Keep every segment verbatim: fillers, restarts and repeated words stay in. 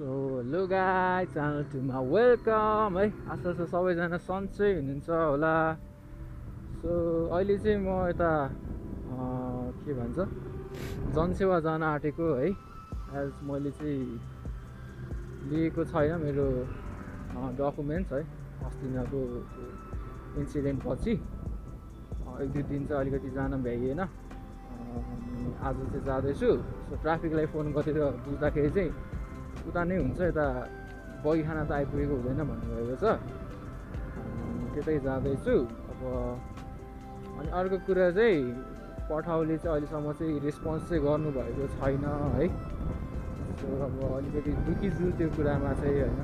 So hello guys, channel टुमा welcome है। आशा छ सबैजना सन्चै हुनुहुन्छ होला। सो अहिले चाहिँ म यता के भन्छ जनसेवा जान आँटेको है। एज मैले चाहिँ लिएको छैन मेरो डकुमेन्ट्स है। अस्तिको इन्सिडेन्ट पछि एक दुई दिन चाहिँ अलिकति जान भ्याइएन। आज चाहिँ जाँदैछु। सो ट्राफिकलाई फोन गरेर बुझ्दाखेरि चाहिँ उता नै हुन्छ, यता बगीखाना त आइपुगेको हुँदैन भन्नुभएको छ। त्यतै जाँदैछु अब। अनि अर्को कुरा चाहिँ पठाउले चाहिँ अहिलेसम्म चाहिँ रेस्पोन्स चाहिँ गर्नुभएको छैन है। सो अब अलिकति दुखी छु त्यो कुरामा चाहिँ होइन।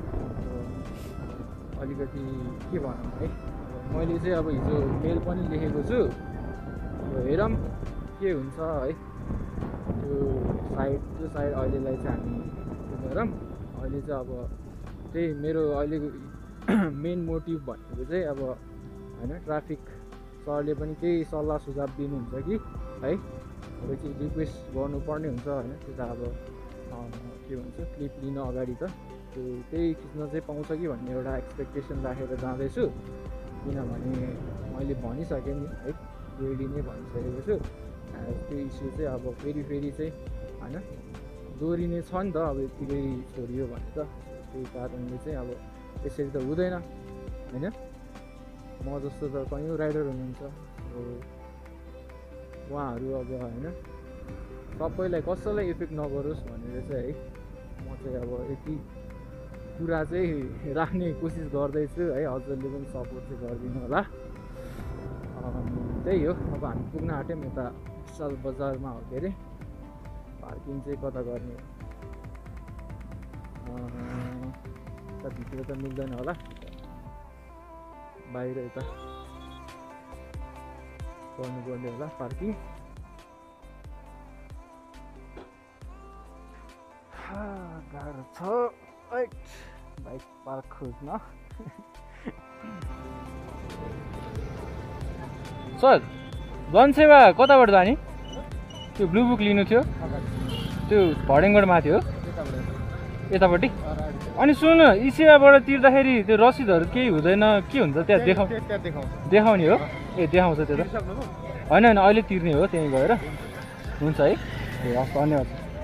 अलिकति के भनौँ है, मैले चाहिँ अब हिजो मेल पनि लेखेको छु। हेरौँ के हुन्छ है। त्यो साइड त्यो साइड अहिलेलाई चाहिँ हामी गरौँ। अहिले चाहिँ अब त्यही मेरो अहिलेको मेन मोटिभ भनेको चाहिँ अब होइन, ट्राफिक सरले पनि केही सल्लाह सुझाव दिनुहुन्छ कि है, अब चाहिँ रिक्वेस्ट गर्नुपर्ने हुन्छ होइन। त्यो त अब के भन्छ क्लिप लिन अगाडि त त्यो त्यही खिच्न चाहिँ पाउँछ कि भन्ने एउटा एक्सपेक्टेसन राखेर जाँदैछु। किनभने मैले भनिसकेँ नि है, रेडी नै भनिसकेको छु। त्यो इस्यु चाहिँ अब फेरि फेरि चाहिँ होइन दोहोरिने छ नि त। अब यत्तिकै छोडियो भने त त्यही कारणले चाहिँ अब त्यसरी त हुँदैन होइन। म जस्तो त कयौँ राइडर हुनुहुन्छ, उहाँहरू अब होइन सबैलाई कसैलाई इफेक्ट नगरोस् भनेर चाहिँ है म चाहिँ अब यति कुरा चाहिँ राख्ने कोसिस गर्दैछु है। हजुरले पनि सपोर्ट चाहिँ गरिदिनु होला। त्यही हो, अब हामी पुग्न आँट्यौँ यता विशाल बजारमा हो के अरे। पार्किङ चाहिँ कता गर्ने, भित्र त मिल्दैन होला, बाहिर यता गर्नुपर्ने होला पार्किङ। गाह्रो छ बाइक पार्क खोज्न। सर जनसेवा कताबाट जाने? त्यो ब्लू बुक लिनु थियो, त्यो भडेङगढमा थियो यतापट्टि। अनि सुन्नु, ई सेवाबाट तिर्दाखेरि त्यो रसिदहरू केही हुँदैन के हुन्छ? त्यहाँ देखाउ देखाउने हो? ए देखाउँछ त्यो त होइन होइन, अहिले तिर्ने हो त्यहीँ गएर। हुन्छ है, ए हस् धन्यवाद।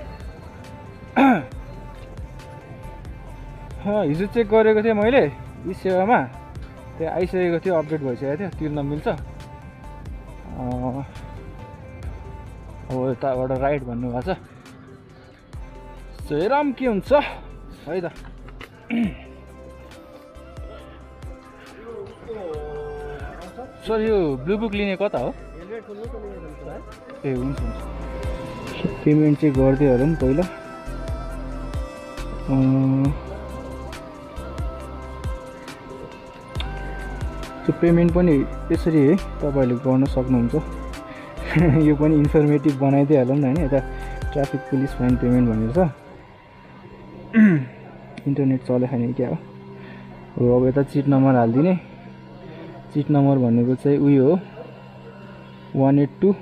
हिजो चेक गरेको थिएँ मैले ई सेवामा, त्यहाँ आइसकेको थियो, अपडेट भइसकेको थियो, तिर्न मिल्छ। अब यताबाट राइड भन्नुभएको छ। हेरौँ के हुन्छ है त। सर यो ब्लू बुक लिने कता हो? ए हुन्छ हुन्छ। पेमेन्ट चाहिँ गर्दै होला नि पहिला। त्यो पेमेन्ट पनि यसरी है तपाईँहरूले गर्न सक्नुहुन्छ। यो पनि इन्फर्मेटिभ बनाइदिइ हालौँ न होइन। यता ट्राफिक पुलिस फाइन पेमेन्ट भनेर छ। इन्टरनेट चले खाने क्या हो। अब यता चिट नम्बर हालिदिने। चिट नम्बर भनेको चाहिँ उयो हो, one eight two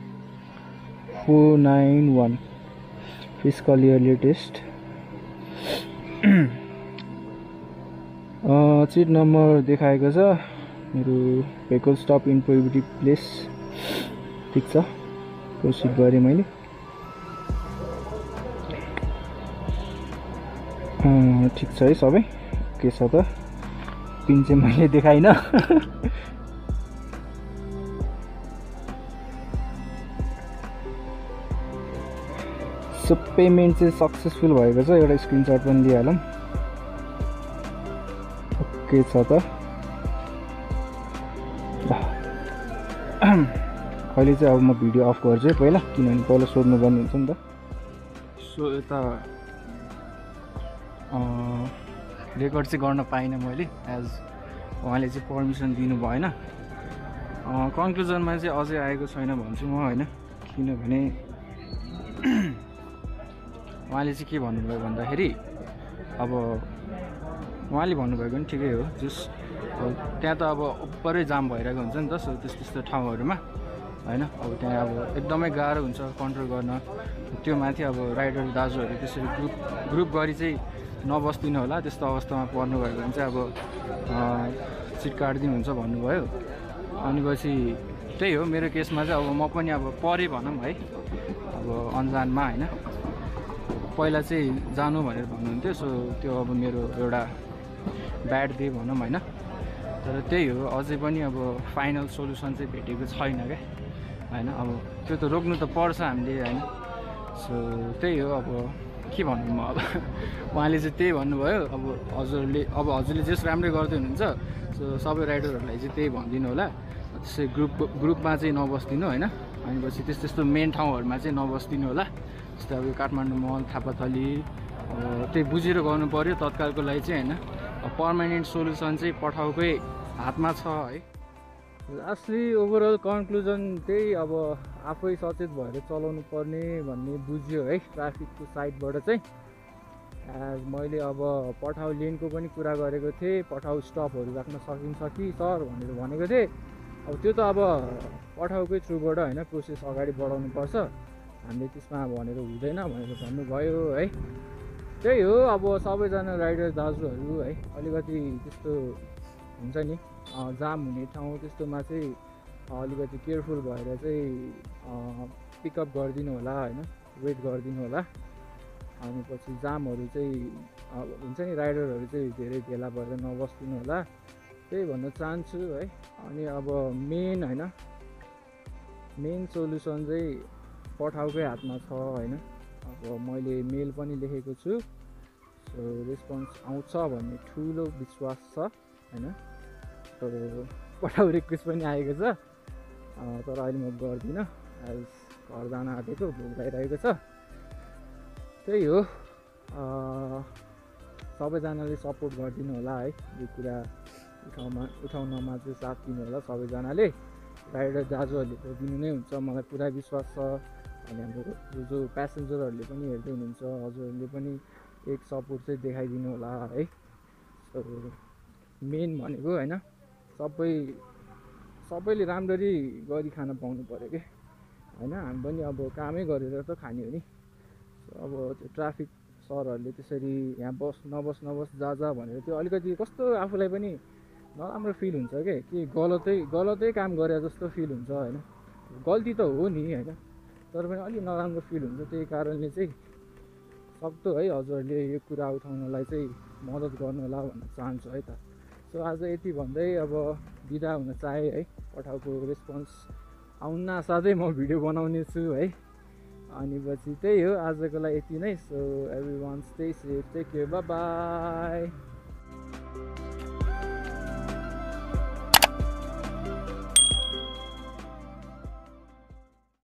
four nine one fiscal year latest. Chit number देखाएको छ मेरो। Vehicle stop in prohibited place. ठिक छ, प्रोसिड गरेँ मैले। ठिक छ है सबै के छ त। पिन चाहिँ मैले देखाइनँ। सो पेमेन्ट चाहिँ सक्सेसफुल भएको छ। एउटा स्क्रिनसट पनि लिइहालौँ। ओके छ त। अहिले चाहिँ अब म भिडियो अफ गर्छु है पहिला, किनभने पहिला सोध्नुपर्ने हुन्छ नि त। सो यता रेकर्ड चाहिँ गर्न पाइनँ मैले, एज उहाँले चाहिँ पर्मिसन दिनु भएन। कन्क्लुजनमा चाहिँ अझै आएको छैन भन्छु म होइन। किनभने उहाँले चाहिँ के भन्नुभयो भन्दाखेरि अब उहाँले भन्नुभएको पनि ठिकै हो। जस त्यहाँ त अब उपरै जाम भइरहेको हुन्छ नि त। सो त्यस्तो त्यस्तो ठाउँहरूमा होइन, अब त्यहाँ अब एकदमै गाह्रो हुन्छ कन्ट्रोल गर्न। त्यो माथि अब राइडर दाजुहरू त्यसरी ग्रुप ग्रुप गरी चाहिँ नबस्दिनु होला, त्यस्तो अवस्थामा पर्नुभयो भने चाहिँ अब सिट काटिदिनुहुन्छ भन्नुभयो। अनि पछि त्यही हो मेरो केसमा चाहिँ अब म पनि अब परेँ भनौँ है, अब अन्जानमा होइन। पहिला चाहिँ जानु भनेर भन्नुहुन्थ्यो, सो त्यो अब मेरो एउटा ब्याड डे भनौँ होइन। तर त्यही हो, अझै पनि अब फाइनल सोल्युसन चाहिँ भेटेको छैन क्या होइन। अब त्यो त रोक्नु त पर्छ हामीले होइन। सो त्यही हो, अब के भन्नु म अब उहाँले चाहिँ त्यही भन्नुभयो। अब हजुरले अब हजुरले जस राम्रै गर्दै हुनुहुन्छ, सो सबै राइडरहरूलाई चाहिँ त्यही भनिदिनु होला, त्यसै ग्रुप ग्रुपमा चाहिँ नबस्दिनु होइन। अनि पछि त्यस्तो त्यस्तो मेन ठाउँहरूमा चाहिँ नबस्दिनु होला, जस्तै अब काठमाडौँ मल, थापाथली, त्यही बुझेर गर्नु पऱ्यो तत्कालको लागि चाहिँ होइन। पर्मानेन्ट सोल्युसन चाहिँ पठाउकै हातमा छ है। लास्टली ओभरअल कन्क्लुजन त्यही अब आफै सचेत भएर चलाउनु पर्ने भन्ने बुझ्यो है ट्राफिकको साइडबाट चाहिँ। एज मैले अब पठाउ लेनको पनि कुरा गरेको थिएँ, पठाउ स्टपहरू राख्न सकिन्छ कि सर भनेर भनेको थिएँ। अब त्यो त अब पठाउकै थ्रुबाट होइन प्रोसेस अगाडि बढाउनु पर्छ, हामीले त्यसमा भनेर हुँदैन भनेर भन्नुभयो है। त्यही हो, अब सबैजना राइडर दाजुहरू है अलिकति त्यस्तो हुन्छ नि जाम हुने ठाउँ त्यस्तोमा चाहिँ अलिकति केयरफुल भएर चाहिँ पिकअप गरिदिनु होला होइन, वेट गरिदिनु होला। अनि पछि जामहरू चाहिँ हुन्छ नि राइडरहरू चाहिँ धेरै भेला भएर नबस्दिनु होला, त्यही भन्न चाहन्छु है। अनि अब मेन होइन मेन सोल्युसन चाहिँ पठाउकै हातमा छ होइन। अब मैले मेल पनि लेखेको छु, सो रेस्पोन्स आउँछ भन्ने ठुलो विश्वास छ होइन। तर पठाउ रिक्वेस्ट पनि आएको छ, तर अहिले म गर्दिनँ, एज घर जान आँटेको भोक लागिरहेको छ। त्यही हो, सबैजनाले सपोर्ट गरिदिनु होला है, यो कुरा उठाउमा उठाउनमा चाहिँ साथ दिनु होला सबैजनाले। राइडर दाजुहरूले त दिनु नै हुन्छ, मलाई पुरा विश्वास छ। अनि हाम्रो जो जो प्यासेन्जरहरूले पनि हेर्दै हुनुहुन्छ, हजुरहरूले पनि एक सपोर्ट चाहिँ देखाइदिनु होला है। सो मेन भनेको होइन सबै सबैले राम्ररी गरी खान पाउनु पऱ्यो कि होइन। हामी पनि अब कामै गरेर त खाने हो नि। अब त्यो ट्राफिक सरहरूले त्यसरी यहाँ बस नबस नबस जा जा भनेर त्यो अलिकति कस्तो आफूलाई पनि नराम्रो फिल हुन्छ क्या, कि गलतै गलतै काम गरे जस्तो फिल हुन्छ होइन। गल्ती त हो नि होइन, तर पनि अलिक नराम्रो फिल हुन्छ। त्यही कारणले चाहिँ सक्दो है हजुरहरूले यो कुरा उठाउनलाई चाहिँ मद्दत गर्नु होला भन्न चाहन्छु है त। सो आज यति भन्दै अब बिदा हुन चाहे है, पठाउको रेस्पोन्स आउन साथै म भिडियो बनाउने छु है। अनि पछि त्यही हो आजको लागि यति नै। So every one stay safe, take care, bye by.